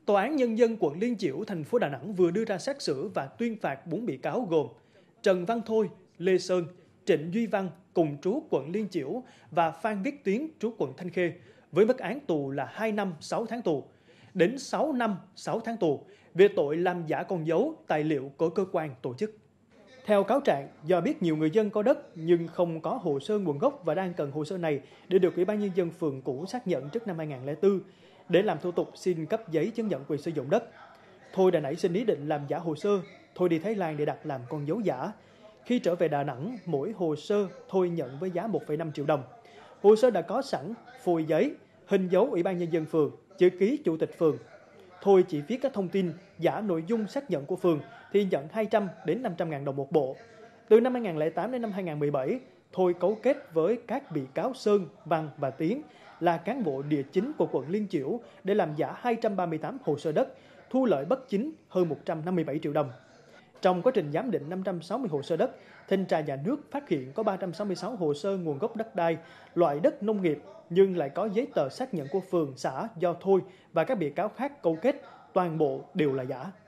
Tòa án Nhân dân quận Liên Chiểu, thành phố Đà Nẵng vừa đưa ra xét xử và tuyên phạt 4 bị cáo gồm Trần Văn Thôi, Lê Sơn, Trịnh Duy Văn cùng trú quận Liên Chiểu và Phan Viết Tuyến trú quận Thanh Khê với mức án tù là 2 năm 6 tháng tù đến 6 năm 6 tháng tù về tội làm giả con dấu, tài liệu của cơ quan tổ chức. Theo cáo trạng, do biết nhiều người dân có đất nhưng không có hồ sơ nguồn gốc và đang cần hồ sơ này để được Ủy ban Nhân dân phường cũ xác nhận trước năm 2004 để làm thủ tục xin cấp giấy chứng nhận quyền sử dụng đất. Thôi đã nảy sinh ý định làm giả hồ sơ, Thôi đi Thái Lan để đặt làm con dấu giả. Khi trở về Đà Nẵng, mỗi hồ sơ Thôi nhận với giá 1,5 triệu đồng. Hồ sơ đã có sẵn phôi giấy, hình dấu Ủy ban Nhân dân phường, chữ ký chủ tịch phường. Thôi chỉ viết các thông tin giả nội dung xác nhận của phường thì nhận 200 đến 500 ngàn đồng một bộ. Từ năm 2008 đến năm 2017, Thôi cấu kết với các bị cáo Sơn, Văn và Tiến là cán bộ địa chính của quận Liên Chiểu để làm giả 238 hồ sơ đất, thu lợi bất chính hơn 157 triệu đồng. Trong quá trình giám định 560 hồ sơ đất, Thanh tra Nhà nước phát hiện có 366 hồ sơ nguồn gốc đất đai, loại đất nông nghiệp nhưng lại có giấy tờ xác nhận của phường, xã do Thôi và các bị cáo khác câu kết, toàn bộ đều là giả.